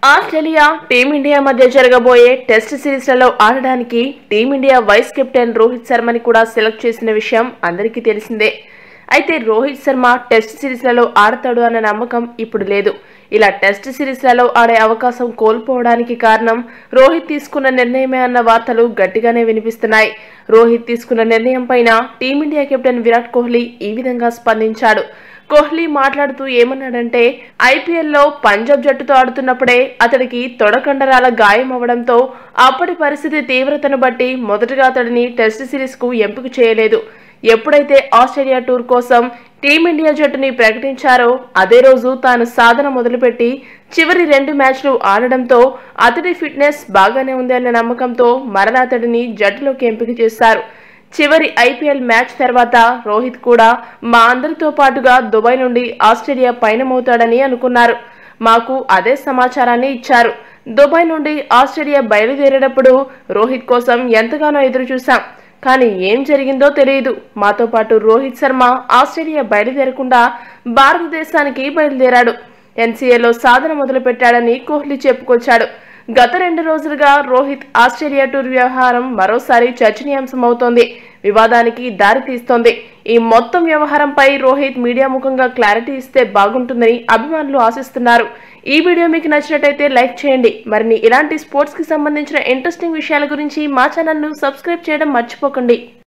Australia team India మధ్య జరగబోయే test సిరీస్లలో ఆడడానికి టీమిండియా వైస్ కెప్టెన్ రోహిత్ శర్మని కూడా సెలెక్ట్ చేసిన విషయం అందరికీ తెలిసిందే. అయితే రోహిత్ శర్మ టెస్ట్ సిరీస్లలో ఆడతాడు అన్న నమ్మకం ఇప్పుడు లేదు. ఇలా టెస్ట్ సిరీస్లలో ఆడే అవకాశం కోల్పోవడానికి కారణం రోహిత్ తీసుకున్న నిర్ణయమే అన్న వార్తలు గట్టిగానే వినిపిస్తున్నాయి. రోహిత్ తీసుకున్న నిర్ణయం పైన టీమిండియా కెప్టెన్ విరాట్ కోహ్లీ ఈ విధంగా స్పందించాడు. కోహ్లీ మాట్లాడుతూ ఏమన్నాడంటే, ఐపీఎల్లో పంజాబ్ జట్టుతో ఆడుతున్నప్పుడే అతడికి తొడకండరాల గాయం అవడంతో అప్పటి పరిస్థితి తీవ్రతను బట్టి మొదటగా అతడిని టెస్ట్ సిరీస్ కు ఎంపిక చేయలేదు. ఎప్పుడైతే ఆస్ట్రేలియా టూర్ కోసం టీమిండియా జట్టుని ప్రకటించారో అదే రోజు తాను సాధన మొదలుపెట్టి చివరి 2 మ్యాచ్లు ఆడడంతో అతడి ఫిట్నెస్ బాగానే ఉంది అన్న నమ్మకంతో మరలా అతడిని జట్టులోకి ఎంపిక చేశారు. చివరి ఐపీఎల్ మ్యాచ్ తర్వాత రోహిత్ కూడా మా అందరితో పాటుగా దుబాయ్ నుండి ఆస్ట్రేలియా పయనమవుతాడని అనుకున్నారు. మాకు అదే సమాచారాన్ని ఇచ్చారు. దుబాయ్ నుండి ఆస్ట్రేలియా బయలుదేరేటప్పుడు రోహిత్ కోసం ఎంతగానో ఎదురు చూశాం. కానీ ఏం జరిగిందో తెలియదు. మాతో పాటు రోహిత్ శర్మ ఆస్ట్రేలియా బయలుదేరకుండా భారతదేశానికి బయలుదేరాడు. ఎన్సీఏలో సాధన మొదలుపెట్టాడని కోహ్లీ చెప్పుకొచ్చాడు. గత 2 రోజులుగా రోహిత్ ఆస్ట్రేలియా టూర్ వ్యవహారం మరోసారి చర్చనీయాంశమవుతోంది, వివాదానికి దారి తీస్తోంది. ఈ మొత్తం వ్యవహారంపై రోహిత్ మీడియా ముఖంగా క్లారిటీ ఇస్తే బాగుంటుందని అభిమానులు ఆశిస్తున్నారు. ఈ వీడియో మీకు నచ్చినట్టయితే లైక్ చేయండి. మరిన్ని ఇలాంటి స్పోర్ట్స్ కి సంబంధించిన ఇంట్రెస్టింగ్ విషయాల గురించి మా ఛానల్ ను సబ్స్క్రైబ్ చేయడం మర్చిపోకండి.